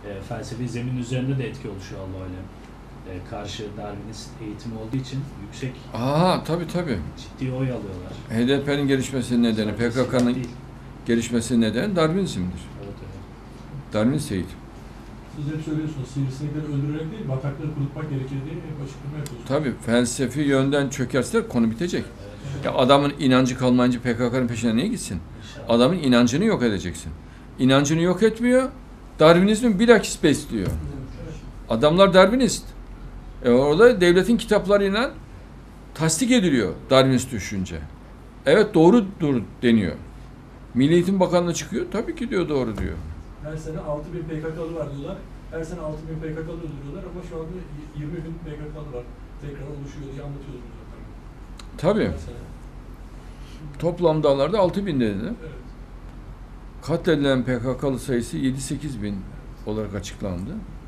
felsefi zemin üzerinde de etki oluşuyor Allah öyle. Karşı Darwinist eğitimi olduğu için yüksek tabii. ciddi oy alıyorlar. HDP'nin gelişmesinin nedeni, PKK'nın gelişmesinin nedeni Darwinizm'dir. Evet. Darwinist eğitim. Siz hep söylüyorsunuz, sivrisinekleri öldürerek değil, batakları kurutmak gerekir diye hep açıklama yapıyorsunuz. Tabii, felsefi yönden çökerse konu bitecek. Ya adamın inancı kalmayınca PKK'nın peşine niye gitsin? Adamın inancını yok edeceksin. İnancını yok etmiyor, Darwinizmi bilakis besliyor. Adamlar Darwinist. Orada devletin kitaplarıyla tasdik ediliyor Darwinist düşünce. Evet, doğrudur deniyor. Milli Eğitim Bakanlığı çıkıyor, tabii ki diyor, doğru diyor. Her sene 6.000 PKK'lı var diyorlar. Her sene 6.000 PKK'lı öldürüyorlar ama şu anda 20.000 PKK'lı var. Tekrar oluşuyor diye anlatıyoruz zaten. Tabii. Toplam dağlarda 6.000 dedi. Evet. Katledilen PKK'lı sayısı 7-8 bin olarak açıklandı.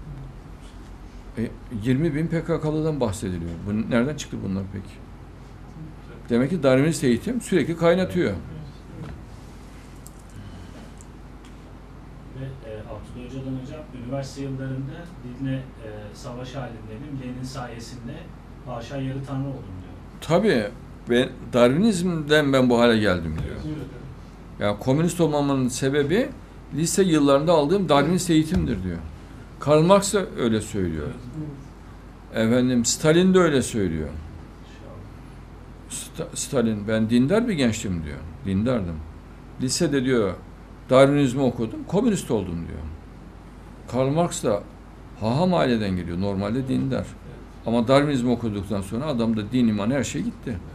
20.000 PKK'lıdan bahsediliyor. Nereden çıktı bunlar peki? Demek ki Darwinist eğitim sürekli kaynatıyor. Ve Abdullah Hoca'dan hocam, üniversite yıllarında dinle savaş halindeydim. Lenin sayesinde haşa yarı tanrı oldum diyor. Tabii. Darwinizmden ben bu hale geldim diyor. Yani komünist olmamın sebebi lise yıllarında aldığım Darwinist eğitimdir diyor. Karl Marx da öyle söylüyor. Stalin de öyle söylüyor. Stalin, ben dindar bir gençtim diyor. Dindardım. Lisede diyor Darwinizmi okudum, komünist oldum diyor. Karl Marx da haham aileden geliyor. Normalde dindar. Ama Darwinizmi okuduktan sonra adamda din, iman, her şey gitti.